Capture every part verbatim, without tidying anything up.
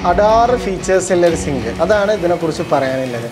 അഡാറ് features ഉള്ളൊരു zinc, അതാണ് ഇതിനെക്കുറിച്ച് പറയാനുള്ളത്.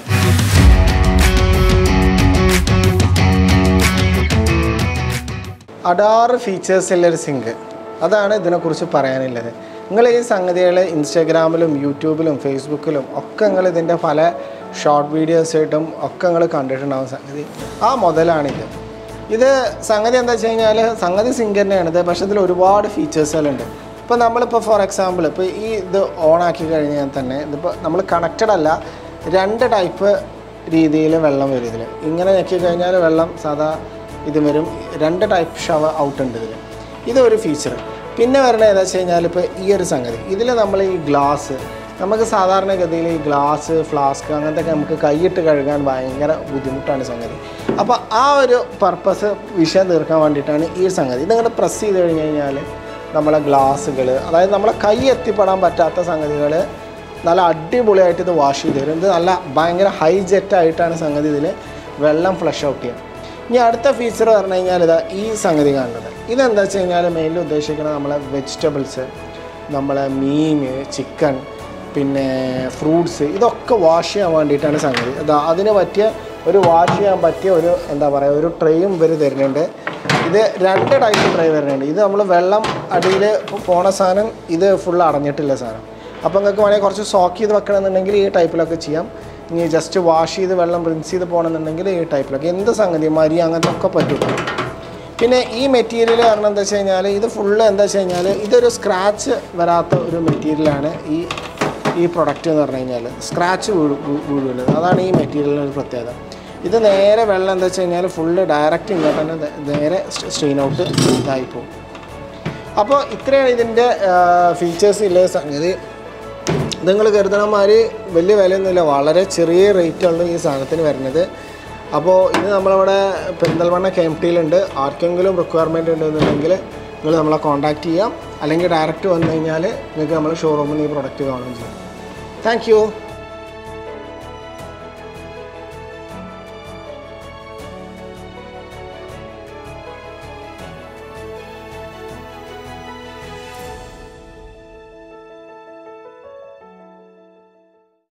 അഡാറ് ഫീച്ചേഴ്സ് ഉള്ളൊരു സിങ്ക്, അതാണ് ഇതിനെക്കുറിച്ച് പറയാനുള്ളത്. നിങ്ങൾ ഈ സംഗതികൾ ഇൻസ്റ്റാഗ്രാമിലും യൂട്യൂബിലും ഫേസ്ബുക്കിലും ഒക്കെ നിങ്ങൾ ഇതിൻ്റെ പല ഷോർട്ട് വീഡിയോസായിട്ടും ഒക്കെ നിങ്ങൾ കണ്ടിട്ടുണ്ടാകും. സംഗതി ആ മുതലാണിത്. ഇത് സംഗതി എന്താ വെച്ച് കഴിഞ്ഞാൽ സംഗതി സിങ്ക് തന്നെയാണിത്, പക്ഷേ ഇതിൽ ഒരുപാട് ഫീച്ചേഴ്സുകളുണ്ട്. ഇപ്പോൾ നമ്മളിപ്പോൾ ഫോർ എക്സാമ്പിൾ ഇപ്പോൾ ഈ ഇത് ഓണാക്കി കഴിഞ്ഞാൽ തന്നെ ഇതിപ്പോൾ നമ്മൾ കണക്റ്റഡ് അല്ല, രണ്ട് ടൈപ്പ് രീതിയിൽ വെള്ളം വരും ഇതിൽ. ഇങ്ങനെ ഞെക്കി കഴിഞ്ഞാൽ വെള്ളം സാധാ ഇത് വരും, രണ്ട് ടൈപ്പ് ഷവർ ഔട്ട് ഉണ്ട് ഇതിൽ. ഇതൊരു ഫീച്ചർ. പിന്നെ വരണത് ഏതാ വെച്ച് കഴിഞ്ഞാൽ ഇപ്പോൾ ഈ ഒരു സംഗതി ഇതിൽ നമ്മൾ ഈ ഗ്ലാസ്, നമുക്ക് സാധാരണഗതിയിൽ ഈ ഗ്ലാസ് ഫ്ലാസ്ക് അങ്ങനത്തെ നമുക്ക് കൈയിട്ട് കഴുകാൻ ഭയങ്കര ബുദ്ധിമുട്ടാണ് സംഗതി. അപ്പോൾ ആ ഒരു പർപ്പസ് വിഷയം തീർക്കാൻ വേണ്ടിയിട്ടാണ് ഈ സംഗതി. ഇതിങ്ങനെ പ്രസ് ചെയ്ത് കഴിഞ്ഞ് കഴിഞ്ഞാൽ നമ്മളെ ഗ്ലാസ്സുകൾ, അതായത് നമ്മളെ കൈ എത്തിപ്പെടാൻ പറ്റാത്ത സംഗതികൾ നല്ല അടിപൊളിയായിട്ട് ഇത് വാഷ് ചെയ്ത് തരും. ഇത് നല്ല ഭയങ്കര ഹൈ ജെറ്റായിട്ടാണ് സംഗതി ഇതിൽ വെള്ളം ഫ്ലഷ് ഔട്ട് ചെയ്യുക. ഇനി അടുത്ത ഫീച്ചർ പറഞ്ഞു കഴിഞ്ഞാൽ ഇതാ ഈ സംഗതി കാണുന്നത്. ഇതെന്താ വെച്ച് കഴിഞ്ഞാൽ മെയിൻലി ഉദ്ദേശിക്കുന്നത് നമ്മളെ വെജിറ്റബിൾസ്, നമ്മളെ മീൻ, ചിക്കൻ, പിന്നെ ഫ്രൂട്ട്സ്, ഇതൊക്കെ വാഷ് ചെയ്യാൻ വേണ്ടിയിട്ടാണ് സംഗതി. അതാ അതിന് പറ്റിയ ഒരു വാഷ് ചെയ്യാൻ പറ്റിയ ഒരു എന്താ പറയുക ഒരു ട്രേയും ഇവർ തരുന്നുണ്ട്. ഇത് രണ്ട് ടൈപ്പ് ട്രേ വരുന്നുണ്ട്. ഇത് നമ്മൾ വെള്ളം അടിയിൽ പോണ സാധനം, ഇത് ഫുൾ അടഞ്ഞിട്ടില്ല സാധനം. അപ്പോൾ നിങ്ങൾക്ക് വേണമെങ്കിൽ കുറച്ച് സോക്ക് ചെയ്ത് വെക്കണമെന്നുണ്ടെങ്കിൽ ഈ ടൈപ്പിലൊക്കെ ചെയ്യാം. ഇനി ജസ്റ്റ് വാഷ് ചെയ്ത് വെള്ളം റിൻസ് ചെയ്ത് പോകണമെന്നുണ്ടെങ്കിൽ ഈ ടൈപ്പിലൊക്കെ എന്ത് സംഗതി മരി അങ്ങനത്തെ ഒക്കെ പറ്റും. പിന്നെ ഈ മെറ്റീരിയൽ കാരണം എന്താ വെച്ച് കഴിഞ്ഞാൽ ഇത് ഫുള്ള് എന്താ വെച്ച് കഴിഞ്ഞാൽ ഇതൊരു സ്ക്രാച്ച് വരാത്ത ഒരു മെറ്റീരിയലാണ് ഈ ഈ പ്രൊഡക്റ്റ് എന്ന് പറഞ്ഞു കഴിഞ്ഞാൽ. സ്ക്രാച്ച് വീഴ് വീഴുള്ളത് അതാണ് ഈ മെറ്റീരിയലിൻ്റെ ഒരു പ്രത്യേകത. ഇത് നേരെ വെള്ളം എന്താ വെച്ച് കഴിഞ്ഞാൽ ഫുള്ള് ഡയറക്റ്റ് ഇങ്ങോട്ട് തന്നെ നേരെ സ്ട്രെയിൻ ഔട്ട് ഇതായിപ്പോവും. അപ്പോൾ ഇത്രയാണ് ഇതിൻ്റെ ഫീച്ചേഴ്സ് ഇല്ല സംഗതി. നിങ്ങൾ കരുതണമാതിരി വലിയ വിലയൊന്നുമില്ല, വളരെ ചെറിയ റേറ്റാണ് ഈ സാധനത്തിന് വരുന്നത്. അപ്പോൾ ഇത് നമ്മളിവിടെ പെരിന്തൽമണ്ണ കെ എം ടിയിലുണ്ട്. ആർക്കെങ്കിലും റിക്വയർമെൻറ്റ് ഉണ്ടെന്നുണ്ടെങ്കിൽ നിങ്ങൾ നമ്മളെ കോൺടാക്റ്റ് ചെയ്യാം, അല്ലെങ്കിൽ ഡയറക്റ്റ് വന്നു കഴിഞ്ഞാൽ നിങ്ങൾക്ക് നമ്മൾ ഷോറൂമിൽ നിന്ന് ഈ പ്രൊഡക്റ്റ് കാണുകയും ചെയ്യാം. Thank U.